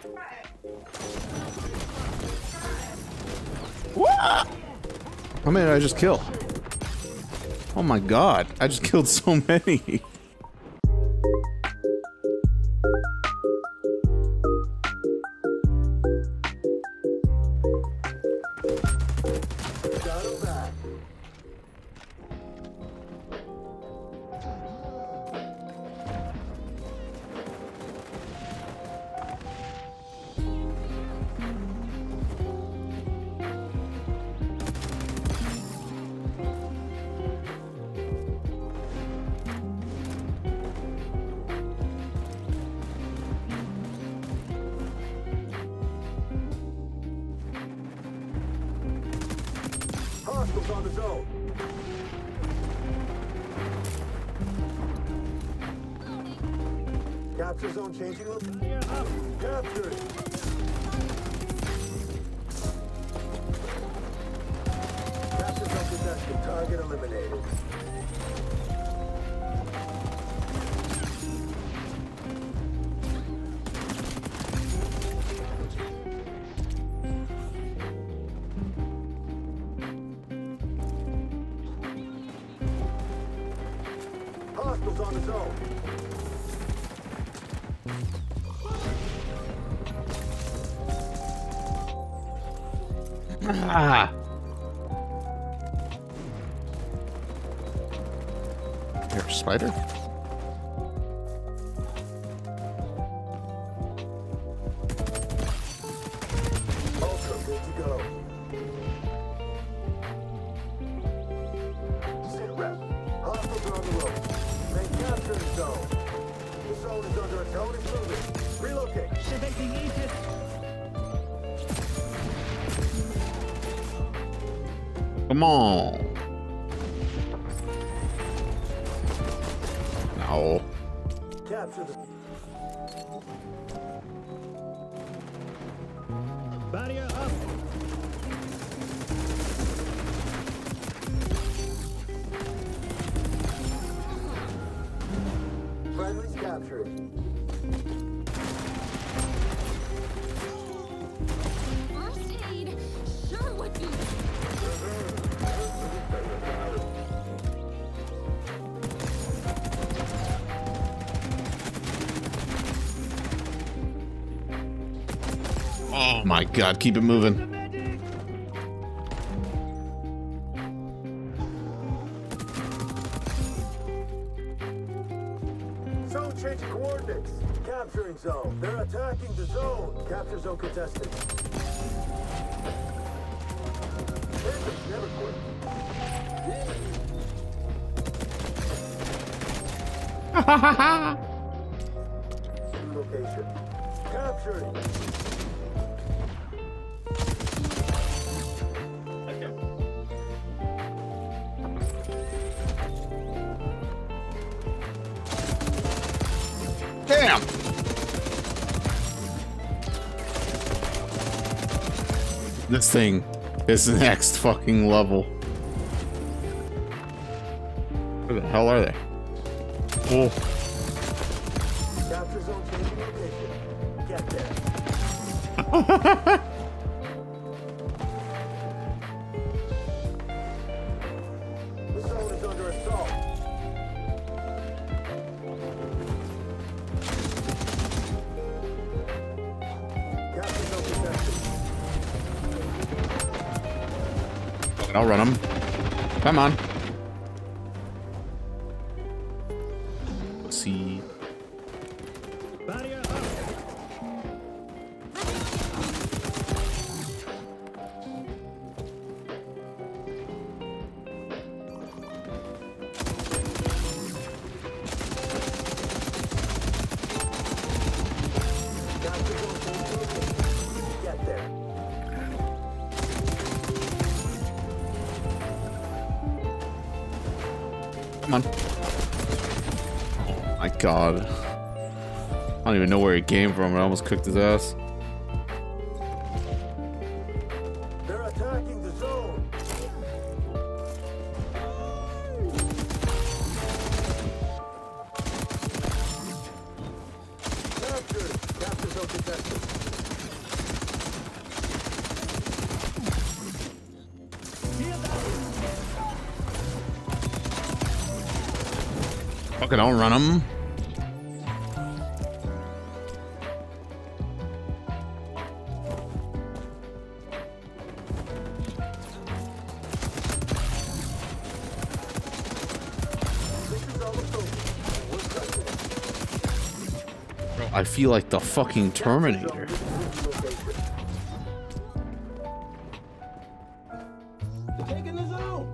What? How many did I just kill? Oh my god, I just killed so many. Hostiles on the zone. Capture zone changing location. Captured. Capture zone contested. Target eliminated. Hostiles on the zone. Ah. Here, spider? Ultra, good to go. Sit rep. Hostiles are on the road. Main capturing zone. The zone is under attack. Zone is moving. Relocate. Come on. No. Capture the... Barrier up. Friendly's captured. First aid sure would be. Oh my god, keep it moving. Zone changing coordinates. Capturing zone. They're attacking the zone. Capture zone contested. Bandits never quit. New location. Capturing. Damn! This thing is the next fucking level. Where the hell are they? Oh. Capture zone changing location. Get there. The zone is under assault. Capture zone contested. I'll run them. Come on. Let's see. Barrier up. Capture zone changing location. Get there. Come on. Oh my god. I don't even know where he came from. I almost cooked his ass. They're attacking the zone. Captured. Capture zone contested. Fucking don't run him. I feel like the fucking Terminator. Taking the zone.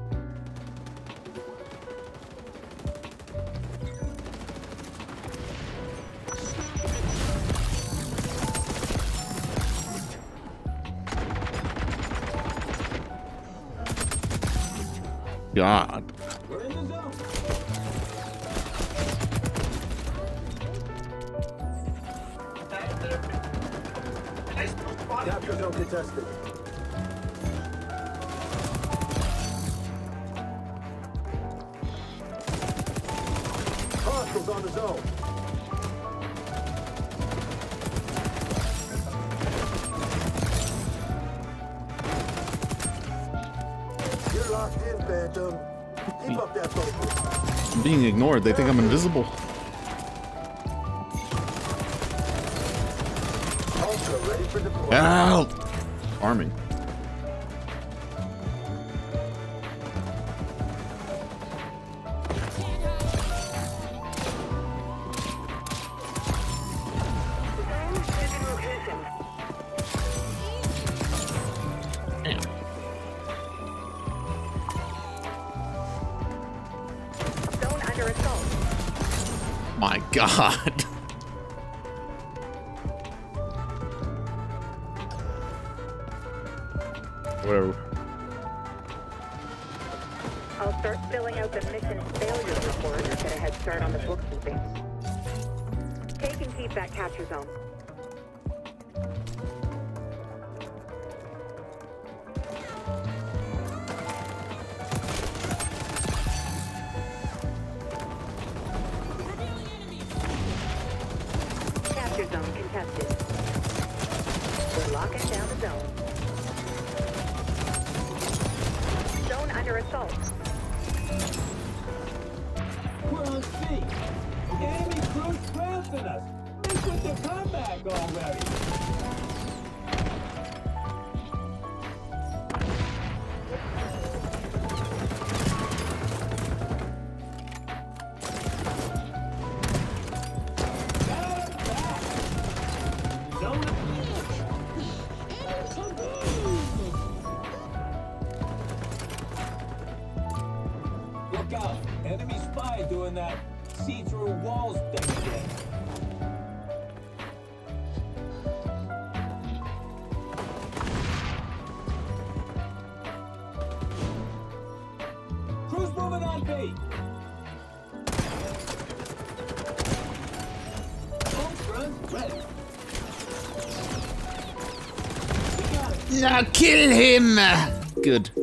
God. We're in the zone. Capture zone contested. Hostiles on the zone. You're locked in, Phantom. Keep up that focus. I'm being ignored. They think I'm invisible. Ultra ready for deployment. Help! Arming. Zone under assault. My God. Whatever. I'll start filling out the mission failure report to get a head start on the bookkeeping. Take and keep that capture zone. Capture zone contested. We're locking down the zone. Zone under assault. We're on C. Enemy crews blasting us. They put the comeback already. Look out! Enemy spy doing that see-through walls thing again. Crews moving on B. Ultra's ready. We got it. Now kill him! Good.